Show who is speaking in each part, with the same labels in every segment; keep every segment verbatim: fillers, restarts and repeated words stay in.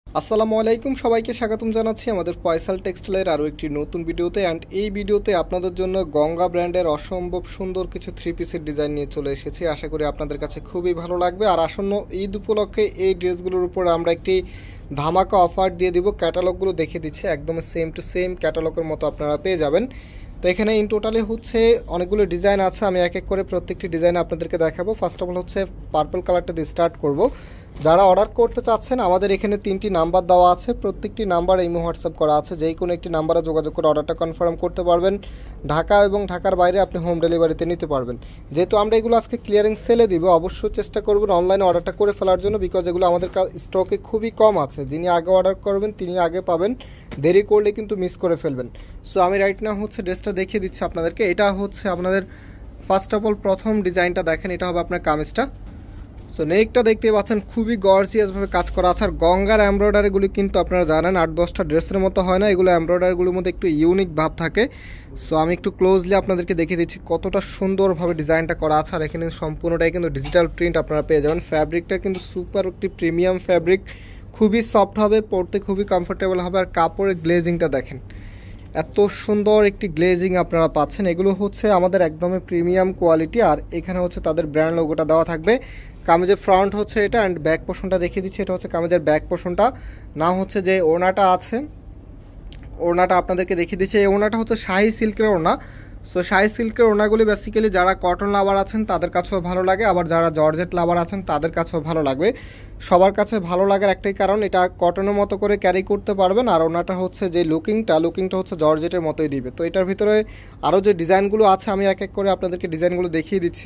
Speaker 1: আসসালামু আলাইকুম, সবাইকে স্বাগতম জানাচ্ছি আমাদের ফয়সাল টেক্সটাইলের আরও একটি নতুন ভিডিওতে। অ্যান্ড এই ভিডিওতে আপনাদের জন্য গঙ্গা ব্র্যান্ডের অসম্ভব সুন্দর কিছু থ্রি পিসের ডিজাইন নিয়ে চলে এসেছি। আশা করি আপনাদের কাছে খুবই ভালো লাগবে। আর আসন্ন ঈদ উপলক্ষে এই ড্রেসগুলোর উপর আমরা একটি ধামাকা অফার দিয়ে দিব। ক্যাটালগুলো দেখে দিচ্ছি, একদম সেম টু সেম ক্যাটালগের মতো আপনারা পেয়ে যাবেন। তো এখানে ইন টোটালি হচ্ছে অনেকগুলো ডিজাইন আছে, আমি এক এক করে প্রত্যেকটি ডিজাইন আপনাদেরকে দেখাবো। ফার্স্ট অফ অল হচ্ছে পার্পল কালারটা দিয়ে স্টার্ট করব। যারা অর্ডার করতে চাচ্ছেন আমাদের এখানে তিনটি নাম্বার দেওয়া আছে, প্রত্যেকটি নাম্বার ইমো হোয়াটসঅ্যাপ করা আছে, যেই কোনো একটি নাম্বারে যোগাযোগ করে অর্ডারটা কনফার্ম করতে পারবেন। ঢাকা এবং ঢাকার বাইরে আপনি হোম ডেলিভারিতে নিতে পারবেন। যেহেতু আমরা এগুলো আজকে ক্লিয়ারিং সেলে দিব, অবশ্যই চেষ্টা করবেন অনলাইনে অর্ডারটা করে ফেলার জন্য, বিকজ এগুলো আমাদের স্টকে খুবই কম আছে। যিনি আগে অর্ডার করবেন তিনি আগে পাবেন, দেরি করলে কিন্তু মিস করে ফেলবেন। সো আমি রাইট নাও হচ্ছে ড্রেসটা দেখিয়ে দিচ্ছি আপনাদেরকে। এটা হচ্ছে আপনাদের ফার্স্ট অফ অল প্রথম ডিজাইনটা দেখেন, এটা হবে আপনার কামিজটা। সো নেকটা দেখতে পাচ্ছেন খুবই গর্জিয়াসভাবে কাজ করা আছে। আর গঙ্গার এমব্রয়ডারিগুলি কিন্তু আপনারা জানেন আট দশটা ড্রেসের মতো হয় না, এগুলো এমব্রয়ডারিগুলোর মধ্যে একটু ইউনিক ভাব থাকে। সো আমি একটু ক্লোজলি আপনাদেরকে দেখিয়ে দিচ্ছি কতটা সুন্দরভাবে ডিজাইনটা করা আছে। আর এখানে সম্পূর্ণটাই কিন্তু ডিজিটাল প্রিন্ট আপনারা পেয়ে যাবেন। ফ্যাব্রিকটা কিন্তু সুপার একটি প্রিমিয়াম ফ্যাব্রিক, খুবই সফট হবে, পরতে খুবই কমফোর্টেবল হবে। আর কাপড়ের গ্লেজিংটা দেখেন, এত সুন্দর একটি গ্লেজিং আপনারা পাচ্ছেন। এগুলো হচ্ছে আমাদের একদমই প্রিমিয়াম কোয়ালিটি। আর এখানে হচ্ছে তাদের ব্র্যান্ড লোগোটা দেওয়া থাকবে। কামিজের ফ্রন্ট হচ্ছে এটা, অ্যান্ড ব্যাক পোর্শনটা দেখিয়ে দিচ্ছি। এটা হচ্ছে কামিজের ব্যাক পোর্শনটা। না হচ্ছে যে ওড়নাটা আছে, ওড়নাটা আপনাদেরকে দেখিয়ে দিচ্ছি। এই ওড়নাটা হচ্ছে শাহি সিল্কের ওড়না। সো শাহি সিল্কের ওড়নাগুলি বেসিক্যালি যারা কটন লাভার আছেন তাদের কাছেও ভালো লাগে, আবার যারা জর্জেট লাভার আছেন তাদের কাছেও ভালো লাগবে। সবার কাছে ভালো লাগার একটাই কারণ, এটা কটনের মতো করে ক্যারি করতে পারবেন। আর ওনাটা হচ্ছে যে লুকিংটা লুকিংটা হচ্ছে জর্জেটের মতোই দিবে। তো এটার ভিতরে আরও যে ডিজাইনগুলো আছে আমি এক এক করে আপনাদেরকে ডিজাইনগুলো দেখিয়ে দিচ্ছি।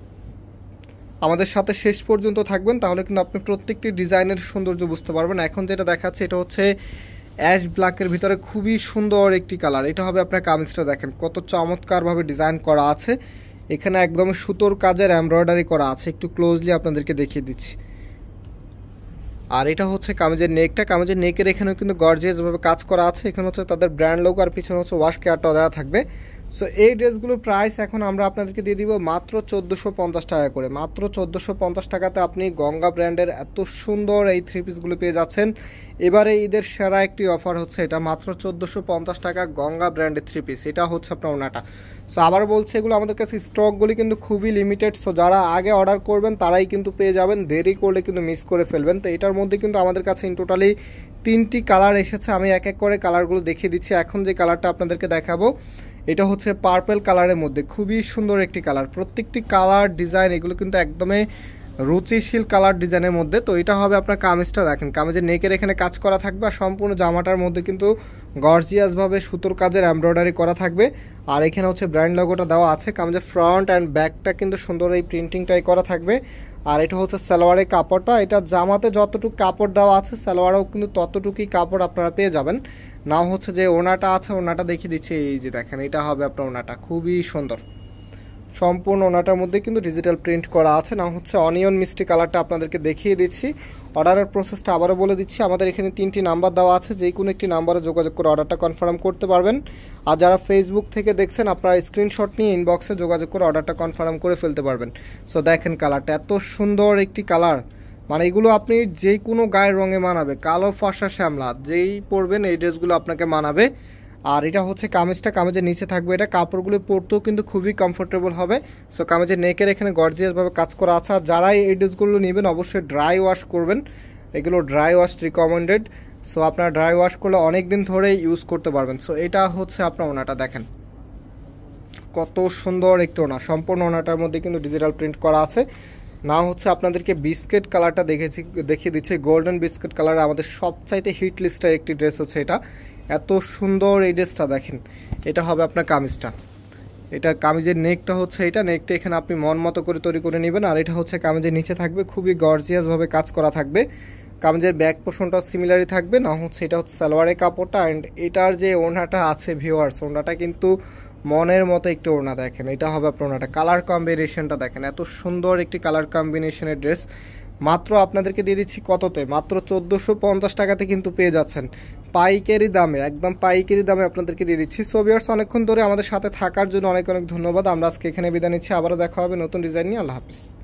Speaker 1: আমাদের সাথে শেষ পর্যন্ত থাকবেন, তাহলে কিন্তু আপনি প্রত্যেকটি ডিজাইনের সৌন্দর্য বুঝতে পারবেন। এখন যেটা দেখাচ্ছে এটা হচ্ছে অ্যাশ ব্ল্যাকের ভিতরে খুবই সুন্দর একটি কালার। এটা হবে আপনার কামিজটা দেখেন কত চমৎকারভাবে ডিজাইন করা আছে। এখানে একদম সুতোর কাজের এমব্রয়ডারি করা আছে, একটু ক্লোজলি আপনাদেরকে দেখিয়ে দিচ্ছি। আর এটা হচ্ছে কামিজের নেকটা, কামিজের নেকের এখানেও কিন্তু গর্জিয়াসভাবে কাজ করা আছে। এখানে হচ্ছে তাদের ব্র্যান্ড লোগো, আর পিছনে হচ্ছে ওয়াশ কেয়ারটা দেওয়া থাকবে। সো এই ড্রেসগুলোর প্রাইস এখন আমরা আপনাদেরকে দিয়ে দিব মাত্র চোদ্দোশো পঞ্চাশ টাকা করে। মাত্র চোদ্দোশো পঞ্চাশ টাকাতে আপনি গঙ্গা ব্র্যান্ডের এত সুন্দর এই থ্রি পিসগুলো পেয়ে যাচ্ছেন। এবারে ঈদের সেরা একটি অফার হচ্ছে এটা, মাত্র চোদ্দোশো পঞ্চাশ টাকা গঙ্গা ব্র্যান্ডের থ্রি পিস। এটা হচ্ছে আপনার ওনাটা। সো আবার বলছি, এগুলো আমাদের কাছে স্টকগুলি কিন্তু খুবই লিমিটেড। সো যারা আগে অর্ডার করবেন তারাই কিন্তু পেয়ে যাবেন, দেরি করলে কিন্তু মিস করে ফেলবেন। তো এটার মধ্যে কিন্তু আমাদের কাছে ইন টোটালি তিনটি কালার এসেছে, আমি এক এক করে কালারগুলো দেখিয়ে দিচ্ছি। এখন যে কালারটা আপনাদেরকে দেখাবো এটা হচ্ছে পার্পল কালারের মধ্যে, খুবই সুন্দর একটি কালার। প্রত্যেকটি কালার ডিজাইন এগুলো কিন্তু একদমই রুচিশীল কালার ডিজাইনের মধ্যে। তো এটা হবে আপনার কামিজটা দেখেন, কামিজের নেকের এখানে কাজ করা থাকবে। আর সম্পূর্ণ জামাটার মধ্যে কিন্তু গর্জিয়াসভাবে সুতোর কাজের এমব্রয়ডারি করা থাকবে। আর এখানে হচ্ছে ব্র্যান্ড লোগোটা দেওয়া আছে। কামিজের ফ্রন্ট অ্যান্ড ব্যাকটা কিন্তু সুন্দর এই প্রিন্টিংটাই করা থাকবে। আর এটা হচ্ছে সালোয়ারের কাপড়টা, এটা জামাতে যতটুকু কাপড় দেওয়া আছে সালোয়ারেও কিন্তু ততটুকুই কাপড় আপনারা পেয়ে যাবেন। নাও হচ্ছে যে ওনাটা আছে, ওনাটা দেখিয়ে দিচ্ছি। এই যে দেখেন, এটা হবে আপনার ওনাটা, খুবই সুন্দর। সম্পূর্ণ ওনাটার মধ্যে কিন্তু ডিজিটাল প্রিন্ট করা আছে। না হচ্ছে অনিয়ন মিষ্টি কালারটা আপনাদেরকে দেখিয়ে দিচ্ছি। অর্ডারের প্রসেসটা আবারও বলে দিচ্ছি, আমাদের এখানে তিনটি নাম্বার দেওয়া আছে, যে কোনো একটি নাম্বারে যোগাযোগ করে অর্ডারটা কনফার্ম করতে পারবেন। আর যারা ফেসবুক থেকে দেখছেন আপনারা স্ক্রিনশট নিয়ে ইনবক্সে যোগাযোগ করে অর্ডারটা কনফার্ম করে ফেলতে পারবেন। সো দেখেন কালারটা এত সুন্দর একটি কালার, মানে এগুলো আপনি যে কোনো গায়ের রঙে মানাবে, কালো ফর্সা শ্যামলা যেই পরবেন এই ড্রেসগুলো আপনাকে মানাবে। আর এটা হচ্ছে কামিজটা, কামিজের নিচে থাকবে এটা, কাপড়গুলো পরতেও কিন্তু খুবই কমফোর্টেবল হবে। সো কামিজের নেকের এখানে গর্জিয়াসভাবে কাজ করা আছে। আর যারাই এই ড্রেসগুলো নেবেন অবশ্যই ড্রাই ওয়াশ করবেন, এগুলো ড্রাই ওয়াশ রিকমেন্ডেড। সো আপনারা ড্রাই ওয়াশ করলে অনেক দিন ধরেই ইউজ করতে পারবেন। সো এটা হচ্ছে আপনার ওনাটা দেখেন কত সুন্দর একটি ওনা, সম্পূর্ণ ওনাটার মধ্যে কিন্তু ডিজিটাল প্রিন্ট করা আছে। না হচ্ছে আপনাদেরকে বিস্কিট কালারটা দেখেছি দেখিয়ে দিচ্ছে, গোল্ডেন বিস্কিট কালার আমাদের সবচাইতে হিট লিস্টের একটি ড্রেস হচ্ছে এটা। এত সুন্দর এই ড্রেসটা দেখেন, এটা হবে আপনার কামিজটা। এটা কামিজের নেকটা হচ্ছে এটা, নেকটা এখানে আপনি মন মতো করে তৈরি করে নেবেন। আর এটা হচ্ছে কামিজের নিচে থাকবে, খুবই গর্জিয়াসভাবে কাজ করা থাকবে। কামিজের ব্যাক পোর্শনটাও সিমিলারই থাকবে। না হচ্ছে এটা হচ্ছে সালোয়ারের কাপড়টা। অ্যান্ড এটার যে ওড়নাটা আছে ভিউয়ার্স, ওড়নাটা কিন্তু মনের মতো একটি ওড়না দেখেন, এটা হবে আপনার ওড়নাটা। কালার কম্বিনেশনটা দেখেন, এত সুন্দর একটি কালার কম্বিনেশনের ড্রেস মাত্র আপনাদেরকে দিয়ে দিচ্ছি কততে, মাত্র চোদ্দোশো পঞ্চাশ টাকাতে কিন্তু পেয়ে যাচ্ছেন পাইকারি দামে, একদম পাইকারি দামে আপনাদেরকে দিয়ে দিচ্ছি। সো ভিউয়ার্স, অনেকক্ষণ ধরে আমাদের সাথে থাকার জন্য অনেক অনেক ধন্যবাদ। আমরা আজকে এখানে বিদায় নিচ্ছি, আবারও দেখা হবে নতুন ডিজাইন নিয়ে। আল্লাহ হাফিজ।